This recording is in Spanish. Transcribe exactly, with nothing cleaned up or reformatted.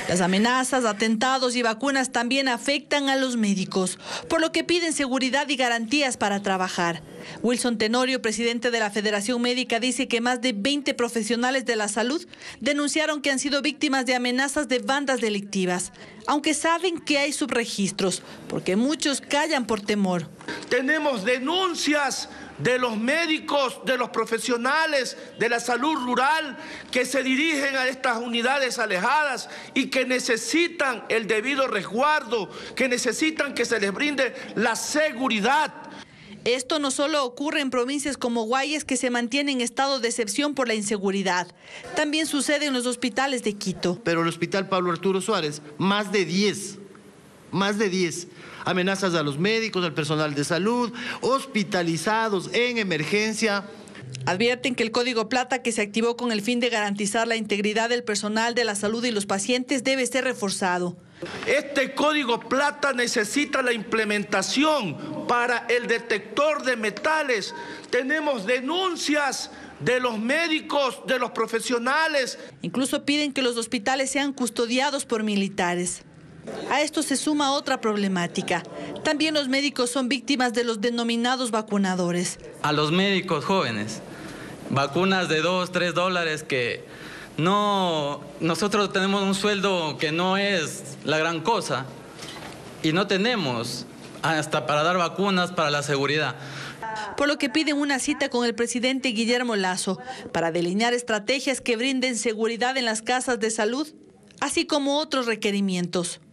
Las amenazas, atentados y vacunas también afectan a los médicos, por lo que piden seguridad y garantías para trabajar. Wilson Tenorio, presidente de la Federación Médica, dice que más de veinte profesionales de la salud denunciaron que han sido víctimas de amenazas de bandas delictivas, aunque saben que hay subregistros, porque muchos callan por temor. Tenemos denuncias de los médicos, de los profesionales de la salud rural que se dirigen a estas unidades alejadas y que necesitan el debido resguardo, que necesitan que se les brinde la seguridad. Esto no solo ocurre en provincias como Guayas, que se mantiene en estado de excepción por la inseguridad. También sucede en los hospitales de Quito. Pero el Hospital Pablo Arturo Suárez, más de diez, más de diez amenazas a los médicos, al personal de salud, hospitalizados en emergencia. Advierten que el Código Plata, que se activó con el fin de garantizar la integridad del personal de la salud y los pacientes, debe ser reforzado. Este Código Plata necesita la implementación para el detector de metales. Tenemos denuncias de los médicos, de los profesionales. Incluso piden que los hospitales sean custodiados por militares. A esto se suma otra problemática. También los médicos son víctimas de los denominados vacunadores. A los médicos jóvenes, vacunas de dos, tres dólares que no, nosotros tenemos un sueldo que no es la gran cosa y no tenemos hasta para dar vacunas para la seguridad. Por lo que piden una cita con el presidente Guillermo Lasso para delinear estrategias que brinden seguridad en las casas de salud, así como otros requerimientos.